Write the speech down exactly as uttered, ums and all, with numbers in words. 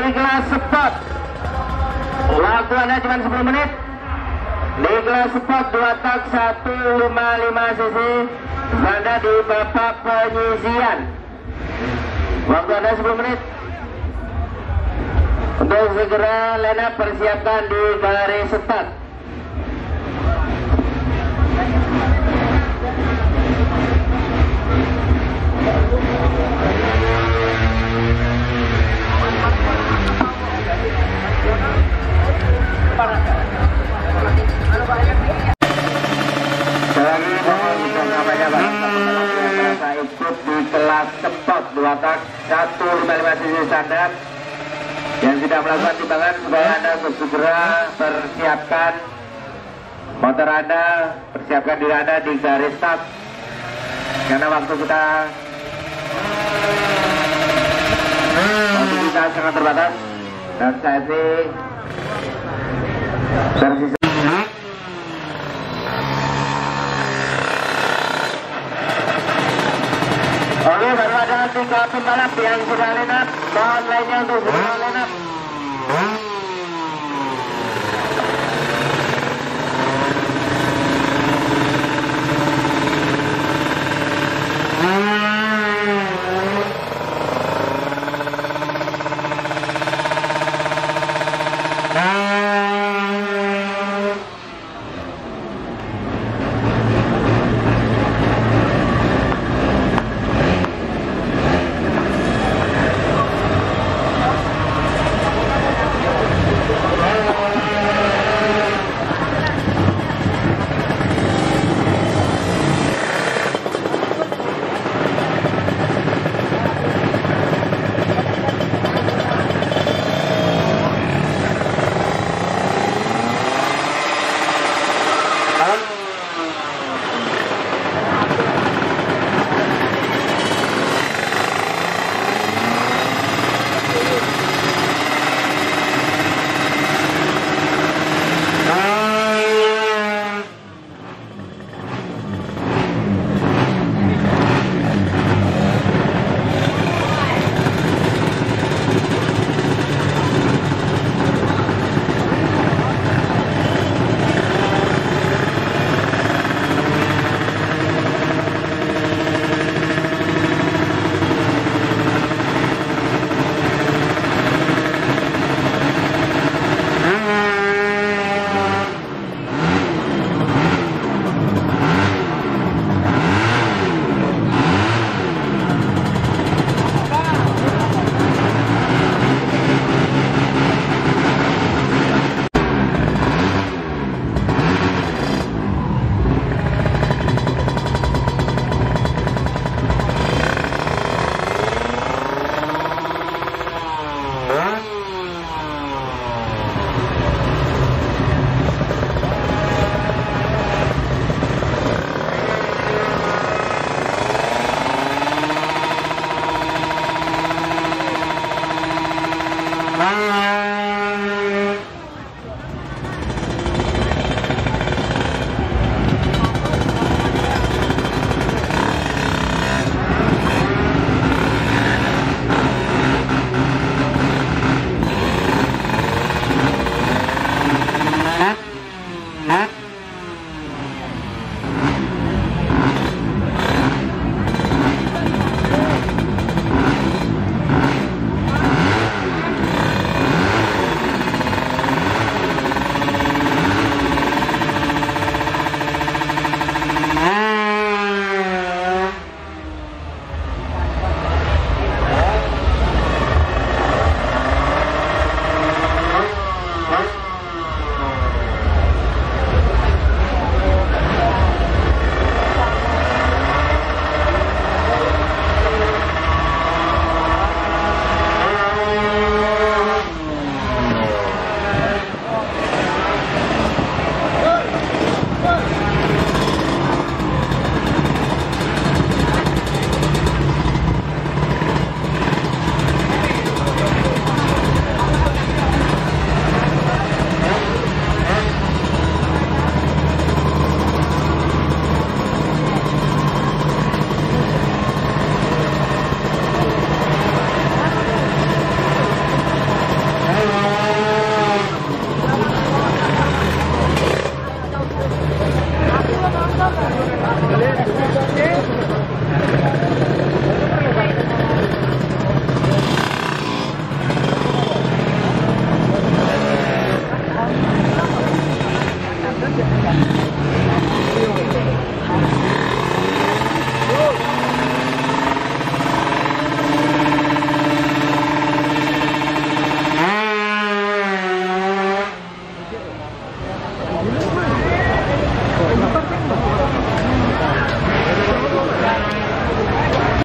kelas sport waktu Anda cuma sepuluh menit. Di kelas sport dua tak seratus lima puluh lima cc berada di babak penyisian. Waktu Anda sepuluh menit. Untuk segera line up persiapkan di garis start. Ikut di kelas sport dua tak seratus lima puluh lima cc standar yang sudah melakukan timbangan, supaya Anda segera persiapkan motor Anda, persiapkan diri Anda di garis start, karena waktu kita waktu kita sangat terbatas dan saat ini tersisa. Oke, baru ada tiga pembalap yang sudah line up. Mohon lainnya untuk segera line up. Bye.